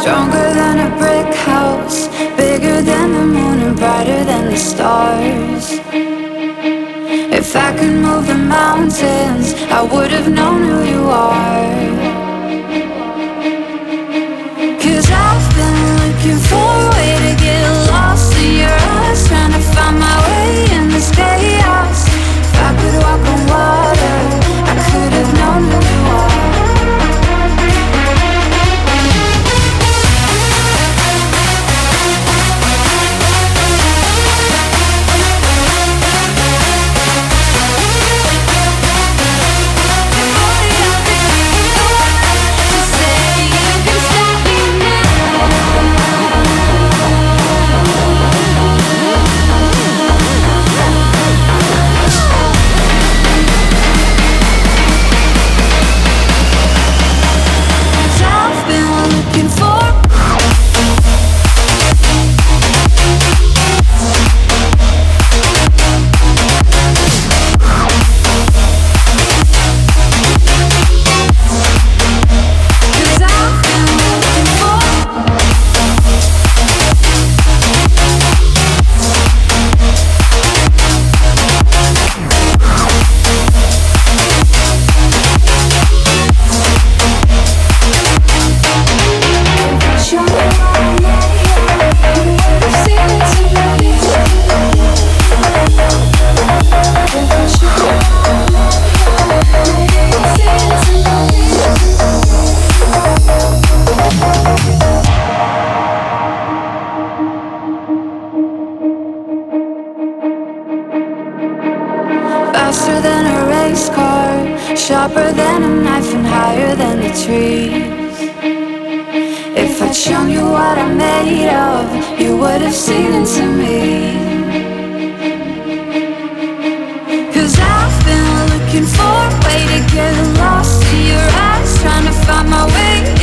Stronger than a brick house, bigger than the moon and brighter than the stars. If I could move the mountains, I would have known who you are. 'Cause I've been looking for a way to get lost in your eyes, trying to find my way in this chaos. If I could walk on water, I could have known who you are. Faster than a race car, sharper than a knife and higher than the trees. If I'd shown you what I'm made of, you would have seen into me. 'Cause I've been looking for a way to get lost in your eyes, trying to find my way